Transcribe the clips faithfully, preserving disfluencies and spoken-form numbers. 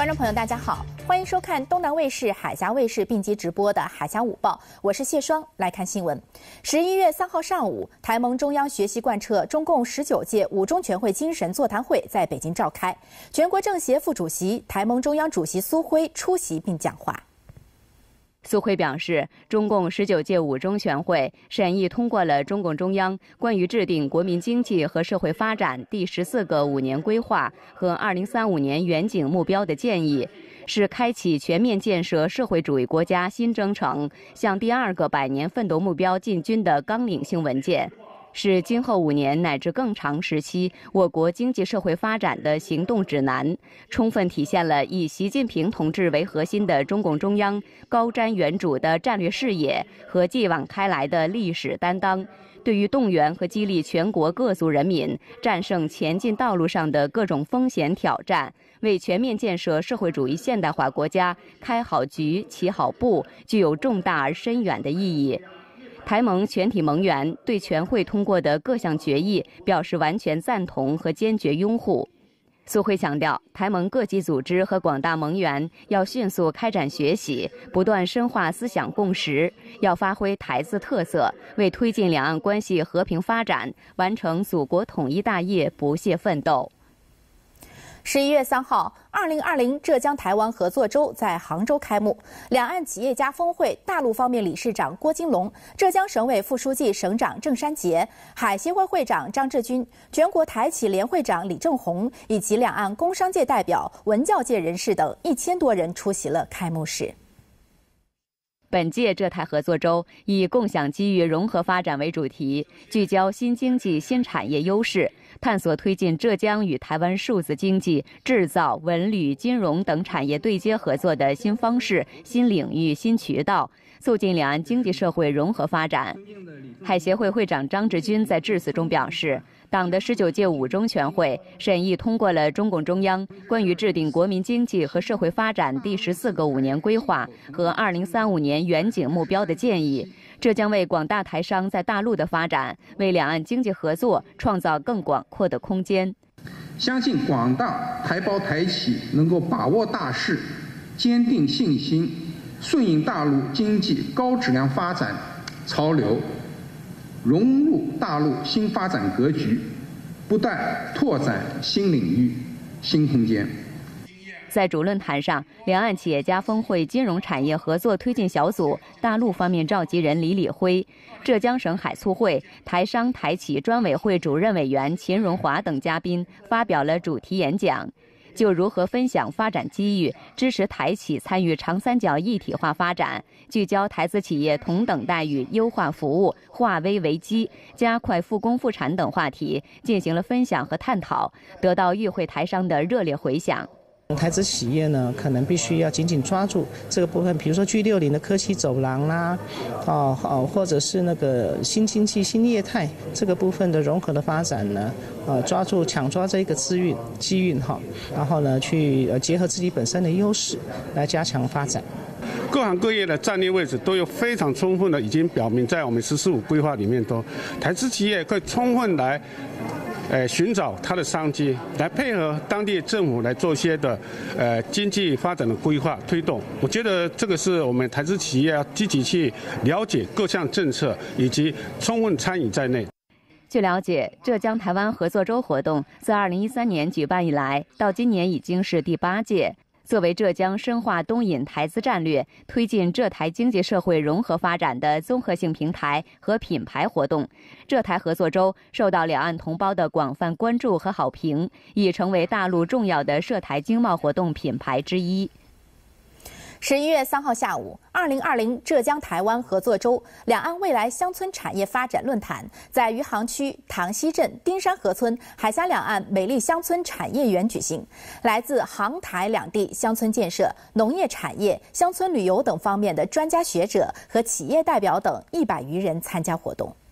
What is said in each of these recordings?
众朋友，大家好，欢迎收看东南卫视、海峡卫视并机直播的《海峡午报》，我是谢双。来看新闻。十一月三号上午，台盟中央学习贯彻中共十九届五中全会精神座谈会在北京召开，全国政协副主席、台盟中央主席苏辉出席并讲话。 苏辉表示，中共十九届五中全会审议通过了中共中央关于制定国民经济和社会发展第十四个五年规划和二零三五年远景目标的建议，是开启全面建设社会主义国家新征程向第二个百年奋斗目标进军的纲领性文件，是今后五年乃至更长时期我国经济社会发展的行动指南，充分体现了以习近平同志为核心的中共中央高瞻远瞩的战略视野和继往开来的历史担当，对于动员和激励全国各族人民战胜前进道路上的各种风险挑战，为全面建设社会主义现代化国家开好局、起好步，具有重大而深远的意义。台盟全体盟员对全会通过的各项决议表示完全赞同和坚决拥护。苏辉强调，台盟各级组织和广大盟员要迅速开展学习，不断深化思想共识，要发挥台字特色，为推进两岸关系和平发展、完成祖国统一大业不懈奋斗。 十一月三号，二零二零浙江台湾合作周在杭州开幕。两岸企业家峰会大陆方面理事长郭金龙、浙江省委副书记、省长郑山杰、海协会会长张志军、全国台企联会长李正红以及两岸工商界代表、文教界人士等一千多人出席了开幕式。 本届浙台合作周以共享机遇融合发展为主题，聚焦新经济新产业优势，探索推进浙江与台湾数字经济、制造、文旅、金融等产业对接合作的新方式、新领域、新渠道，促进两岸经济社会融合发展。海协会会长张志军在致辞中表示，党的十九届五中全会审议通过了中共中央关于制定国民经济和社会发展第十四个五年规划和二零三五年远景目标的建议，这将为广大台商在大陆的发展，为两岸经济合作创造更广阔的空间。 相信广大台胞台企能够把握大势，坚定信心，顺应大陆经济高质量发展潮流，融入大陆新发展格局，不断拓展新领域、新空间。 在主论坛上，两岸企业家峰会金融产业合作推进小组大陆方面召集人李李辉、浙江省海促会台商台企专委会主任委员秦荣华等嘉宾发表了主题演讲，就如何分享发展机遇、支持台企参与长三角一体化发展、聚焦台资企业同等待遇、优化服务、化危为机、加快复工复产等话题进行了分享和探讨，得到与会台商的热烈回响。 台资企业呢，可能必须要紧紧抓住这个部分，比如说 G 六十 的科技走廊啦，哦哦，或者是那个新经济、新业态这个部分的融合的发展呢，呃，抓住抢抓这个资运机运哈，然后呢，去呃结合自己本身的优势来加强发展。 各行各业的战略位置都有非常充分的，已经表明在我们“十四五”规划里面都，台资企业可以充分来。呃，寻找它的商机，来配合当地政府来做一些的呃经济发展的规划推动。我觉得这个是我们台资企业要积极去了解各项政策，以及充分参与在内。 据了解，浙江台湾合作周活动自二零一三年举办以来，到今年已经是第八届。作为浙江深化东引台资战略、推进浙台经济社会融合发展的综合性平台和品牌活动，浙台合作周受到两岸同胞的广泛关注和好评，已成为大陆重要的涉台经贸活动品牌之一。 十一月三号下午，二零二零浙江台湾合作周两岸未来乡村产业发展论坛在余杭区塘溪镇丁山河村海峡两岸美丽乡村产业园举行。来自杭台两地乡村建设、农业产业、乡村旅游等方面的专家学者和企业代表等一百余人参加活动。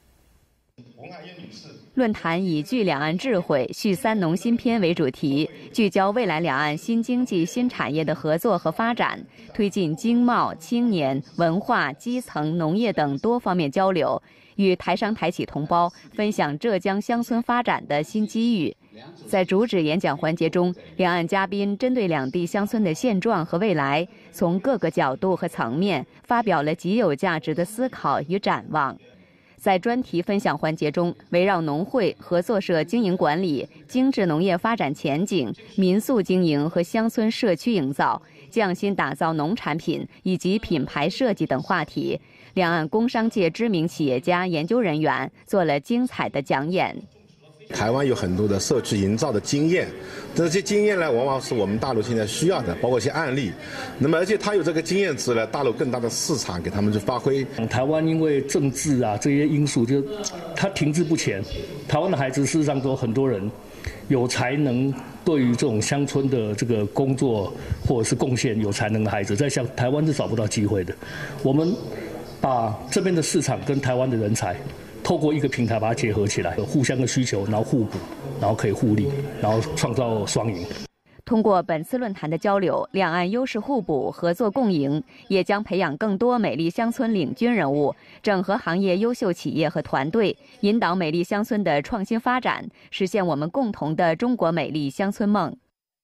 论坛以聚两岸智慧、续三农新篇为主题，聚焦未来两岸新经济新产业的合作和发展，推进经贸、青年、文化、基层、农业等多方面交流，与台商台企同胞分享浙江乡村发展的新机遇。 在主旨演讲环节中，两岸嘉宾针对两地乡村的现状和未来，从各个角度和层面发表了极有价值的思考与展望。在专题分享环节中，围绕农会、合作社经营管理、精致农业发展前景、民宿经营和乡村社区营造、匠心打造农产品以及品牌设计等话题，两岸工商界知名企业家、研究人员做了精彩的讲演。 台湾有很多的社区营造的经验，这些经验呢，往往是我们大陆现在需要的，包括一些案例。那么，而且他有这个经验值呢，大陆更大的市场给他们去发挥。 台湾因为政治啊这些因素，就它停滞不前。台湾的孩子事实上都很多人有才能，对于这种乡村的这个工作或者是贡献有才能的孩子，在像台湾是找不到机会的。我们把这边的市场跟台湾的人才，透过一个平台把它结合起来，互相的需求，然后互补，然后可以互利，然后创造双赢。 通过本次论坛的交流，两岸优势互补、合作共赢，也将培养更多美丽乡村领军人物，整合行业优秀企业和团队，引导美丽乡村的创新发展，实现我们共同的中国美丽乡村梦。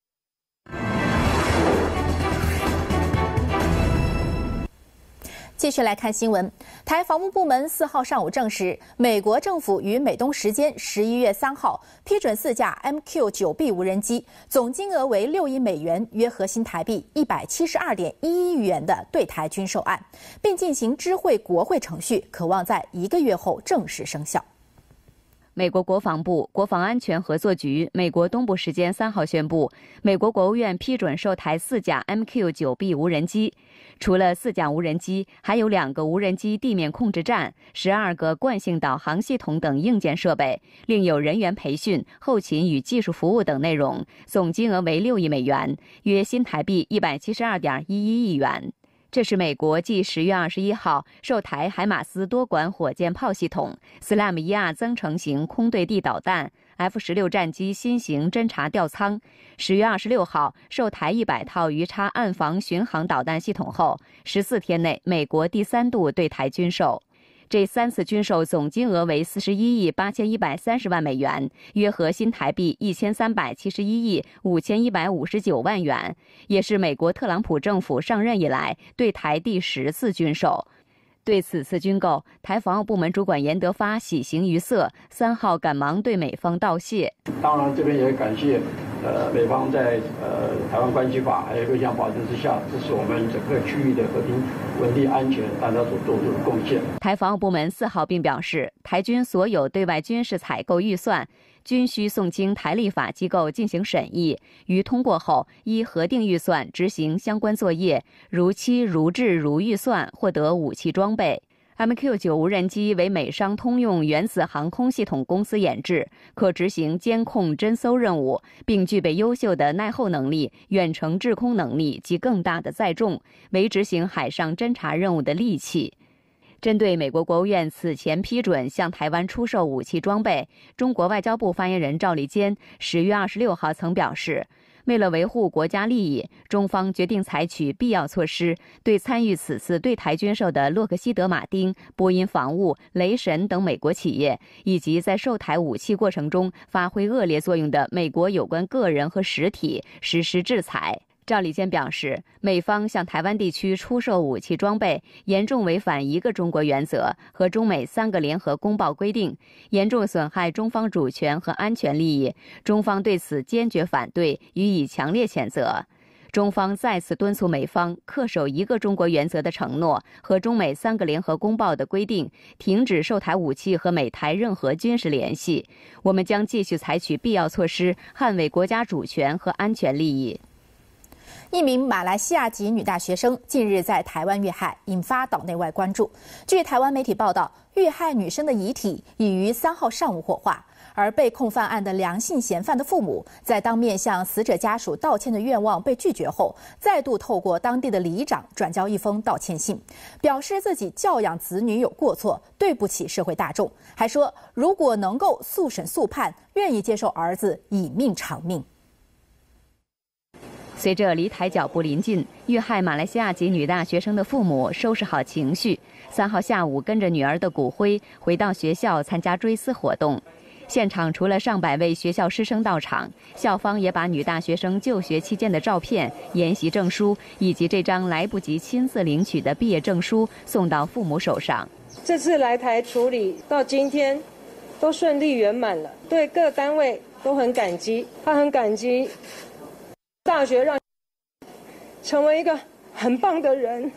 继续来看新闻，台防务部门四号上午证实，美国政府于美东时间十一月三号批准四架 M Q 九 B 无人机，总金额为六亿美元，约合新台币一百七十二点一一亿元的对台军售案，并进行知会国会程序，可望在一个月后正式生效。 美国国防部国防安全合作局美国东部时间三号宣布，美国国务院批准售台四架 M Q 九 B 无人机。除了四架无人机，还有两个无人机地面控制站、十二个惯性导航系统等硬件设备，另有人员培训、后勤与技术服务等内容，总金额为六亿美元，约新台币一百七十二点一一亿元。这是美国继十月二十一号售台海马斯多管火箭炮系统、斯拉姆伊亚增程型空对地导弹、F 十六战机新型侦察吊舱，十月二十六号售台一百套鱼叉岸防巡航导弹系统后，十四天内美国第三度对台军售。这三次军售总金额为四十一亿八千一百三十万美元，约合新台币一千三百七十一亿五千一百五十九万元，也是美国特朗普政府上任以来对台第十次军售。对此次军购，台防务部门主管严德发喜形于色，三号赶忙对美方道谢。 当然，这边也感谢呃美方在呃台湾关系法还有各项保证之下，支持我们整个区域的和平、稳定、安全，大家所做出的贡献。 台防务部门四号并表示，台军所有对外军事采购预算均需送经台立法机构进行审议，于通过后依核定预算执行相关作业，如期如质如预算获得武器装备。M Q 九 无人机为美商通用原子航空系统公司研制，可执行监控侦搜任务，并具备优秀的耐候能力、远程制空能力及更大的载重，为执行海上侦察任务的利器。针对美国国务院此前批准向台湾出售武器装备，中国外交部发言人赵立坚十月二十六号曾表示，为了维护国家利益，中方决定采取必要措施，对参与此次对台军售的洛克希德马丁、波音防务、雷神等美国企业，以及在售台武器过程中发挥恶劣作用的美国有关个人和实体实施制裁。赵立坚表示，美方向台湾地区出售武器装备，严重违反一个中国原则和中美三个联合公报规定，严重损害中方主权和安全利益，中方对此坚决反对，予以强烈谴责。中方再次敦促美方恪守一个中国原则的承诺和中美三个联合公报的规定，停止售台武器和美台任何军事联系。我们将继续采取必要措施，捍卫国家主权和安全利益。 一名马来西亚籍女大学生近日在台湾遇害，引发岛内外关注。据台湾媒体报道，遇害女生的遗体已于三号上午火化，而被控犯案的梁姓嫌犯的父母在当面向死者家属道歉的愿望被拒绝后，再度透过当地的里长转交一封道歉信，表示自己教养子女有过错，对不起社会大众，还说如果能够速审速判，愿意接受儿子以命偿命。 随着离台脚步临近，遇害马来西亚籍女大学生的父母收拾好情绪，三号下午跟着女儿的骨灰回到学校参加追思活动。 现场除了上百位学校师生到场，校方也把女大学生就学期间的照片、研习证书以及这张来不及亲自领取的毕业证书送到父母手上。 这次来台处理到今天，都顺利圆满了，对各单位都很感激。他很感激大学让成为一个很棒的人，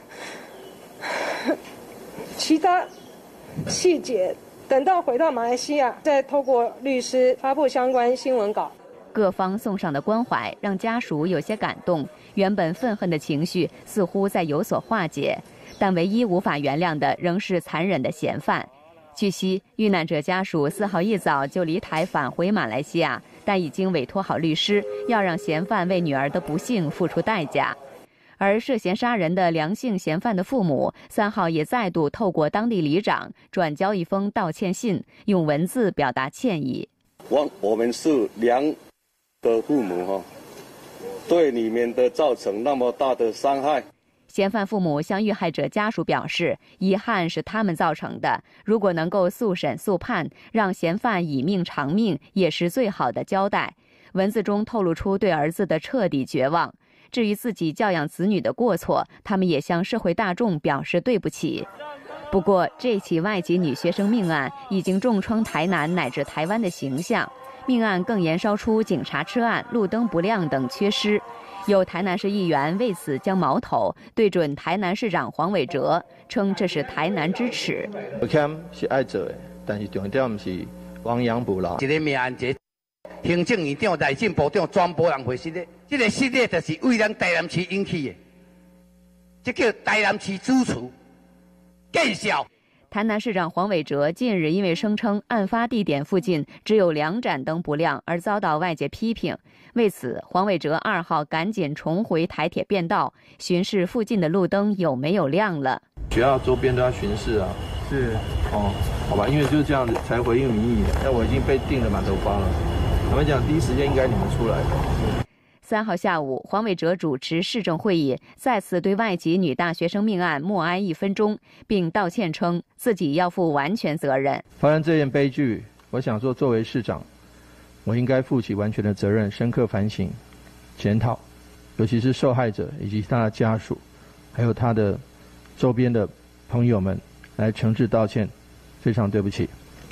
其他细节等到回到马来西亚，再透过律师发布相关新闻稿。 各方送上的关怀让家属有些感动，原本愤恨的情绪似乎在有所化解，但唯一无法原谅的仍是残忍的嫌犯。据悉，遇难者家属四号一早就离台返回马来西亚，但已经委托好律师，要让嫌犯为女儿的不幸付出代价。而涉嫌杀人的梁姓嫌犯的父母三号也再度透过当地里长转交一封道歉信，用文字表达歉意。 我我们是梁的父母哈，对你们的造成那么大的伤害。 嫌犯父母向遇害者家属表示，遗憾是他们造成的，如果能够速审速判，让嫌犯以命偿命，也是最好的交代。文字中透露出对儿子的彻底绝望。至于自己教养子女的过错，他们也向社会大众表示对不起。不过，这起外籍女学生命案已经重创台南乃至台湾的形象，命案更延烧出警察吃案、路灯不亮等缺失。有台南市议员为此将矛头对准台南市长黄伟哲，称这是台南之耻。 有欠是爱做的，但是重点是亡羊补牢。 一个命案，一个行政院长、内政部长全部人会失礼，这个失礼就是为咱台南市引起的，这叫台南市主厨见笑。 台南市长黄伟哲近日因为声称案发地点附近只有两盏灯不亮而遭到外界批评，为此黄伟哲二号赶紧重回台铁便道，巡视附近的路灯有没有亮了。 学校周边都要巡视啊，是哦，好吧，因为就是这样子才回应民意。那我已经被定了满头包了，他们讲第一时间应该你们出来。 三号下午，黄伟哲主持市政会议，再次对外籍女大学生命案默哀一分钟，并道歉称自己要负完全责任。 发生这件悲剧，我想说，作为市长，我应该负起完全的责任，深刻反省、检讨，尤其是受害者以及他的家属，还有他的周边的朋友们，来诚挚道歉，非常对不起。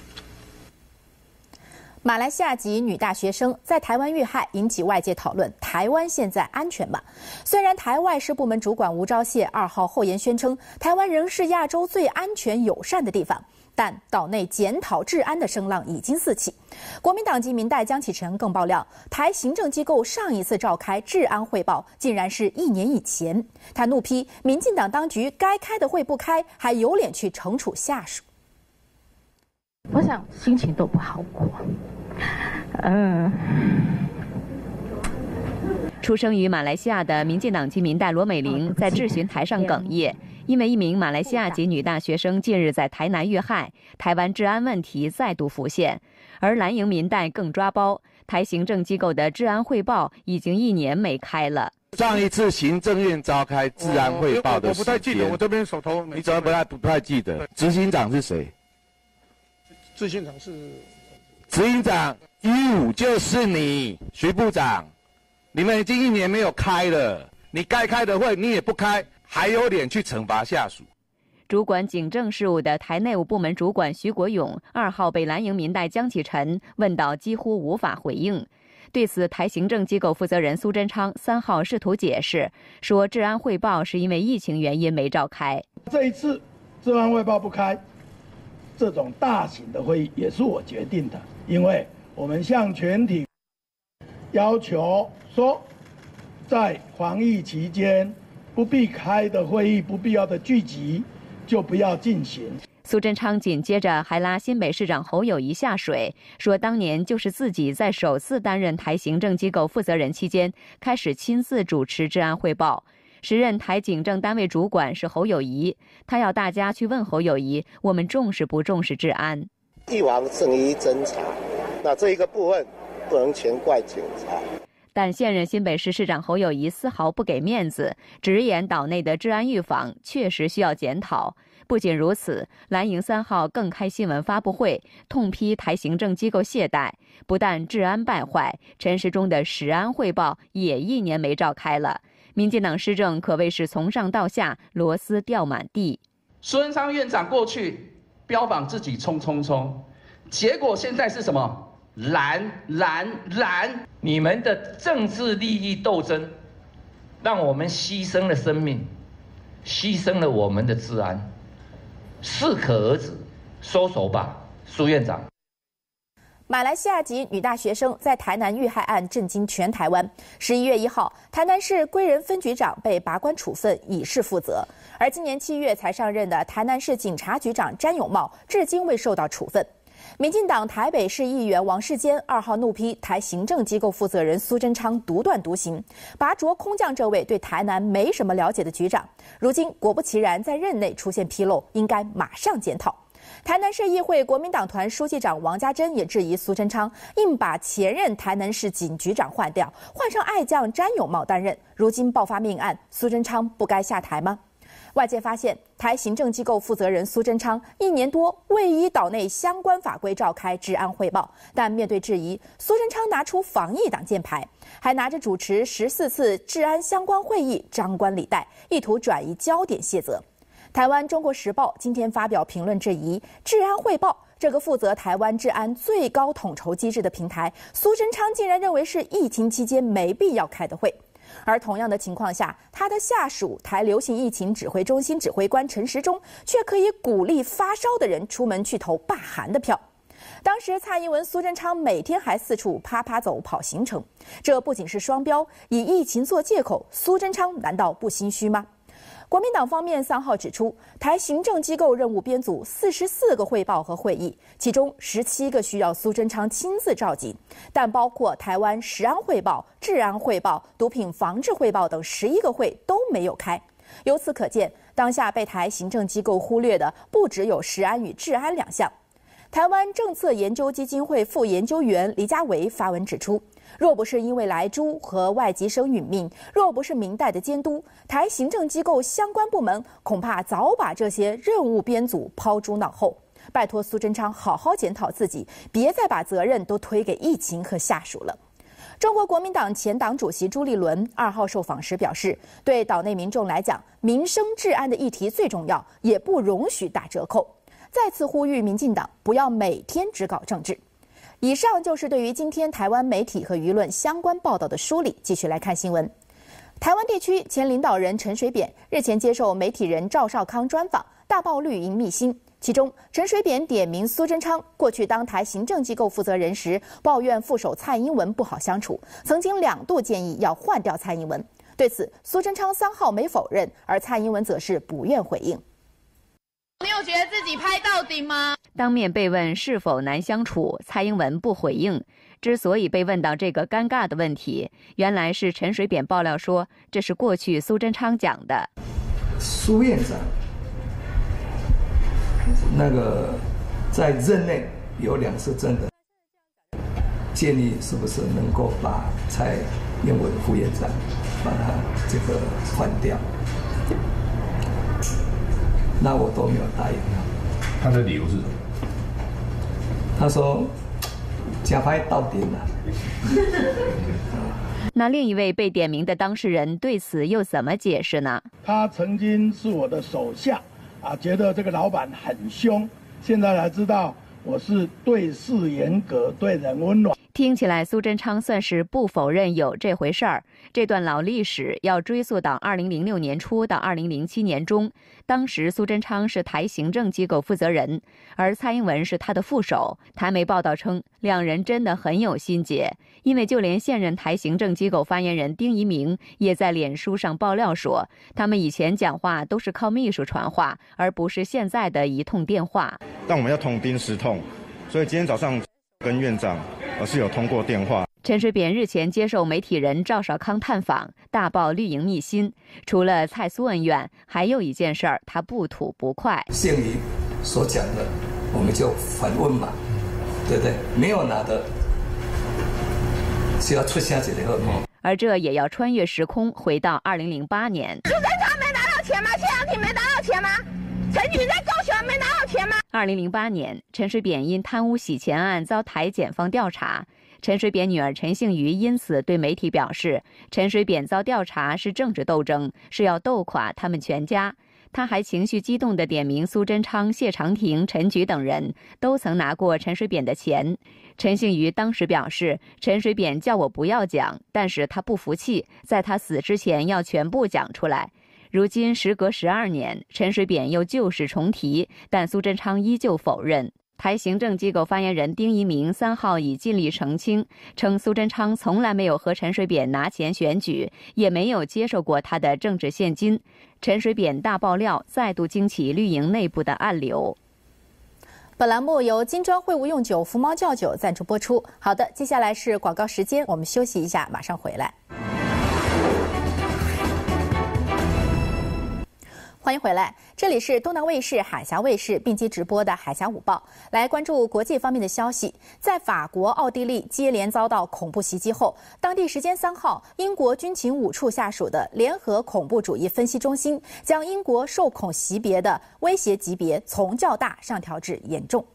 马来西亚籍女大学生在台湾遇害，引起外界讨论：台湾现在安全吗？虽然台外事部门主管吴钊燮二号后言宣称，台湾仍是亚洲最安全友善的地方，但岛内检讨治安的声浪已经四起。国民党籍民代江启臣更爆料，台行政机构上一次召开治安汇报，竟然是一年以前。他怒批民进党当局该开的会不开，还有脸去惩处下属。 我想心情都不好过。嗯。 出生于马来西亚的民进党籍民代罗美玲在质询台上哽咽，因为一名马来西亚籍女大学生近日在台南遇害，台湾治安问题再度浮现。而蓝营民代更抓包，台行政机构的治安汇报已经一年没开了。 上一次行政院召开治安汇报的时间，我不太记得， 我这边手头没。 你怎么不太不太记得？执行长是谁？ 执行长是。 执行长一五就是你，徐部长。你们已经一年没有开了，你该开的会你也不开，还有脸去惩罚下属？ 主管警政事务的台内务部门主管徐国勇二号被蓝营民代江启臣问到几乎无法回应。对此，台行政机构负责人苏贞昌三号试图解释，说治安汇报是因为疫情原因没召开。 这一次治安汇报不开，这种大型的会议也是我决定的，因为我们向全体要求说，在防疫期间不必开的会议、不必要的聚集就不要进行。 苏贞昌紧接着还拉新北市长侯友宜下水，说当年就是自己在首次担任台行政机构负责人期间，开始亲自主持治安汇报。时任台警政单位主管是侯友宜，他要大家去问侯友宜，我们重视不重视治安？ 一王胜于侦查，那这一个部分不能全怪警察。 但现任新北市市长侯友宜丝毫不给面子，直言岛内的治安预防确实需要检讨。不不仅如此，蓝营三号更开新闻发布会，痛批台行政机构懈怠，不但治安败坏，陈时中的食安汇报也一年没召开了。民进党施政可谓是从上到下螺丝掉满地。 苏贞昌院长过去标榜自己冲冲冲，结果现在是什么？蓝蓝蓝！ 你们的政治利益斗争，让我们牺牲了生命，牺牲了我们的治安，适可而止，收手吧，苏院长。 马来西亚籍女大学生在台南遇害案震惊全台湾。十一月一号，台南市归仁分局长被拔官处分，以示负责。而今年七月才上任的台南市警察局长詹永茂，至今未受到处分。民进党台北市议员王世坚二号怒批台行政机构负责人苏贞昌独断独行，拔擢空降这位对台南没什么了解的局长。如今果不其然，在任内出现纰漏，应该马上检讨。台南市议会国民党团书记长王家珍也质疑苏贞昌硬把前任台南市警局长换掉，换上爱将詹永茂担任。如今爆发命案，苏贞昌不该下台吗？外界发现，台行政机构负责人苏贞昌一年多未依岛内相关法规召开治安汇报，但面对质疑，苏贞昌拿出防疫挡箭牌，还拿着主持十四次治安相关会议张冠李戴，意图转移焦点卸责。台湾《中国时报》今天发表评论质疑，治安汇报这个负责台湾治安最高统筹机制的平台，苏贞昌竟然认为是疫情期间没必要开的会。而同样的情况下，他的下属台流行疫情指挥中心指挥官陈时中却可以鼓励发烧的人出门去投罢韩的票。当时蔡英文、苏贞昌每天还四处啪啪走跑行程，这不仅是双标，以疫情做借口，苏贞昌难道不心虚吗？国民党方面三号指出，台行政机构任务编组四十四个汇报和会议，其中十七个需要苏贞昌亲自召集，但包括台湾食安汇报、治安汇报、毒品防治汇报等十一个会都没有开。由此可见，当下被台行政机构忽略的不只有食安与治安两项。台湾政策研究基金会副研究员黎家维发文指出，若不是因为莱猪和外籍生殒命，若不是明代的监督，台行政机构相关部门恐怕早把这些任务编组抛诸脑后。拜托苏贞昌好好检讨自己，别再把责任都推给疫情和下属了。中国国民党前党主席朱立伦二号受访时表示，对岛内民众来讲，民生治安的议题最重要，也不容许打折扣。再次呼吁民进党不要每天只搞政治。以上就是对于今天台湾媒体和舆论相关报道的梳理。继续来看新闻。台湾地区前领导人陈水扁日前接受媒体人赵少康专访，大爆绿营秘辛。其中，陈水扁点名苏贞昌过去当台行政机构负责人时，抱怨副手蔡英文不好相处，曾经两度建议要换掉蔡英文。对此，苏贞昌三号没否认，而蔡英文则是不愿回应。 你有觉得自己拍到顶吗？ 当面被问是否难相处，蔡英文不回应。之所以被问到这个尴尬的问题，原来是陈水扁爆料说，这是过去苏贞昌讲的。 苏院长那个在任内有两次真的建议，是不是能够把蔡英文副院长把他这个换掉？那我都没有答应他。 他的理由是什么？ 他说假拍到顶了。 那另一位被点名的当事人对此又怎么解释呢？ 他曾经是我的手下，啊，觉得这个老板很凶，现在才知道我是对事严格，对人温暖。 听起来苏贞昌算是不否认有这回事儿。这段老历史要追溯到二零零六年初到二零零七年中，当时苏贞昌是台行政机构负责人，而蔡英文是他的副手。台媒报道称，两人真的很有心结，因为就连现任台行政机构发言人丁仪明也在脸书上爆料说，他们以前讲话都是靠秘书传话，而不是现在的一通电话。 但我们要痛定思痛，所以今天早上跟院长呃是有通过电话。 陈水扁日前接受媒体人赵少康探访，大爆绿营秘辛。除了蔡苏恩怨，还有一件事儿他不吐不快。 限于所讲的，我们就反问嘛，对不对？没有拿的，是要出下这个。 而这也要穿越时空，回到二零零八年。 苏贞昌没拿到钱吗？谢长廷没拿到钱吗？陈你在高雄没拿到钱吗？ 二零零八年，陈水扁因贪污洗钱案遭台检方调查。陈水扁女儿陈幸瑜因此对媒体表示，陈水扁遭调查是政治斗争，是要斗垮他们全家。他还情绪激动地点名苏贞昌、谢长廷、陈菊等人都曾拿过陈水扁的钱。陈幸瑜当时表示，陈水扁叫我不要讲，但是他不服气，在他死之前要全部讲出来。如今时隔十二年，陈水扁又旧事重提，但苏贞昌依旧否认。台行政机构发言人丁一鸣三号已尽力澄清，称苏贞昌从来没有和陈水扁拿钱选举，也没有接受过他的政治现金。陈水扁大爆料再度惊起绿营内部的暗流。 本栏目由金砖会务用酒福猫叫酒赞助播出。好的，接下来是广告时间，我们休息一下，马上回来。欢迎回来，这里是东南卫视、海峡卫视并机直播的《海峡午报》。来关注国际方面的消息。在法国、奥地利接连遭到恐怖袭击后，当地时间三号，英国军情五处下属的联合恐怖主义分析中心将英国受恐级别的威胁级别从较大上调至严重。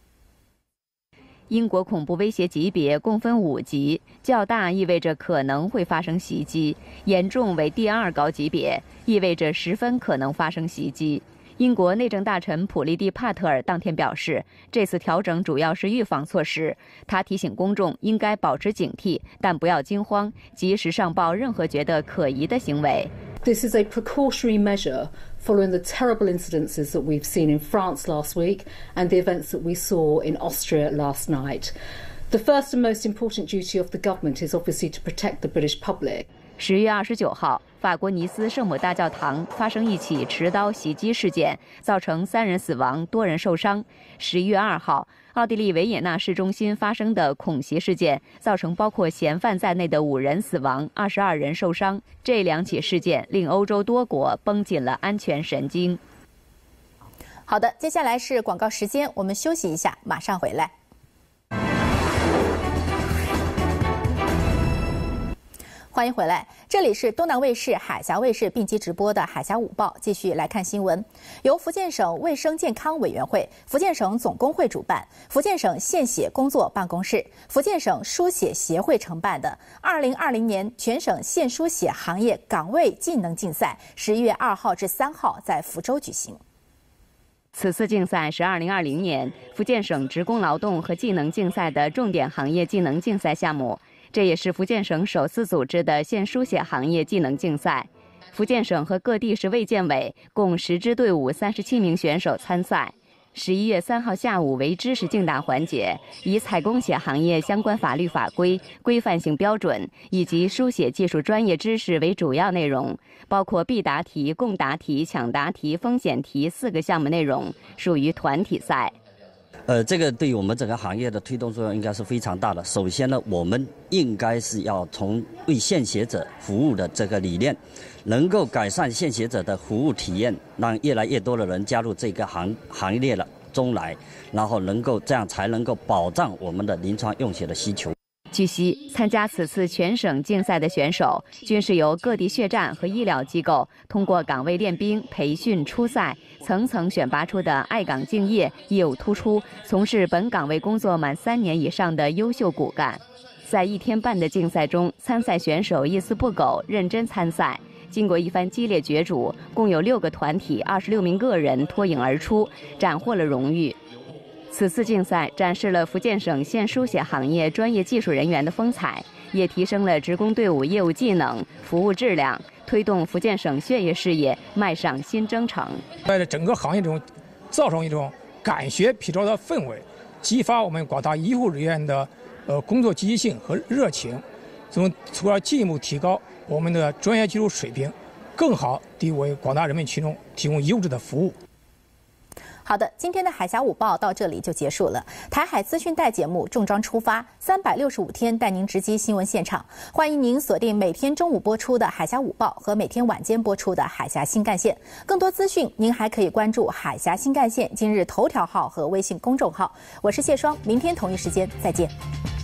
英国恐怖威胁级别共分五级，较大意味着可能会发生袭击，严重为第二高级别，意味着十分可能发生袭击。英国内政大臣普利蒂帕特尔当天表示，这次调整主要是预防措施。他提醒公众应该保持警惕，但不要惊慌，及时上报任何觉得可疑的行为。 This is a precautionary measure following the terrible incidences that we've seen in France last week and the events that we saw in Austria last night. The first and most important duty of the government is obviously to protect the British public. 十月二十九号，法国尼斯圣母大教堂发生一起持刀袭击事件，造成三人死亡，多人受伤。十一月二号，奥地利维也纳市中心发生的恐袭事件，造成包括嫌犯在内的五人死亡，二十二人受伤。这两起事件令欧洲多国绷紧了安全神经。 好的，接下来是广告时间，我们休息一下，马上回来。欢迎回来，这里是东南卫视、海峡卫视并机直播的《海峡午报》，继续来看新闻。由福建省卫生健康委员会、福建省总工会主办，福建省献血工作办公室、福建省输血协会承办的二零二零年全省献输血行业岗位技能竞赛，十一月二号至三号在福州举行。 此次竞赛是二零二零年福建省职工劳动和技能竞赛的重点行业技能竞赛项目。这也是福建省首次组织的献输血行业技能竞赛。福建省和各地市卫健委共十支队伍，三十七名选手参赛。十一月三号下午为知识竞答环节，以采供血行业相关法律法规、规范性标准以及输血技术专业知识为主要内容，包括必答题、共答题、抢答题、风险题四个项目内容，属于团体赛。 呃，这个对于我们整个行业的推动作用应该是非常大的。首先呢，我们应该是要从为献血者服务的这个理念，能够改善献血者的服务体验，让越来越多的人加入这个行行业了中来，然后能够这样才能够保障我们的临床用血的需求。 据悉，参加此次全省竞赛的选手均是由各地血站和医疗机构通过岗位练兵、培训、初赛，层层选拔出的爱岗敬业、业务突出、从事本岗位工作满三年以上的优秀骨干。在一天半的竞赛中，参赛选手一丝不苟、认真参赛。经过一番激烈角逐，共有六个团体、二十六名个人脱颖而出，斩获了荣誉。此次竞赛展示了福建省献输血行业专业技术人员的风采，也提升了职工队伍业务技能、服务质量，推动福建省血液事业迈上新征程。 在整个行业中，造成一种感学疲劳的氛围，激发我们广大医护人员的呃工作积极性和热情，从从而进一步提高我们的专业技术水平，更好地为广大人民群众提供优质的服务。 好的，今天的海峡午报到这里就结束了。台海资讯带节目重装出发，三百六十五天带您直击新闻现场。欢迎您锁定每天中午播出的海峡午报和每天晚间播出的海峡新干线。更多资讯，您还可以关注海峡新干线今日头条号和微信公众号。我是谢双，明天同一时间再见。